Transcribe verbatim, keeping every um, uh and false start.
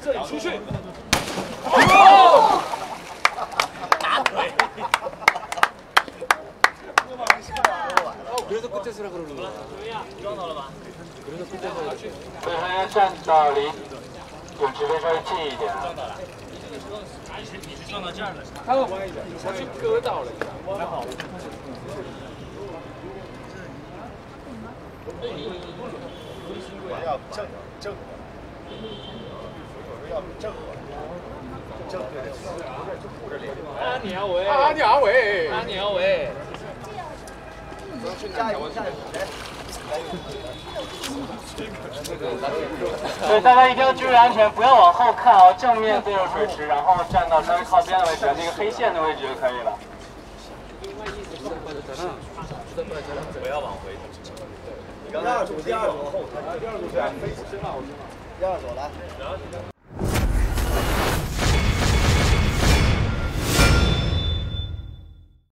这里出去。 打腿。 그래서 끝에서라 그러는 거야. 撞到了吧？ 그래서 끝에서. 对，还要站到离泳池边稍微近一点。 撞到了。你是你是撞到这儿了是吧？ 他他去割到了。 还好。 要正正，要正正对着不是就护着脸。 阿鸟喂， 阿鸟喂， 阿鸟喂。 加油加油！ 对，大家一定要注意安全，不要往后看哦，正面对着水池，然后站到稍微靠边的位置，那个黑线的位置就可以了。 不要往回。 第二组，第二组后，第二组是飞，第二组来。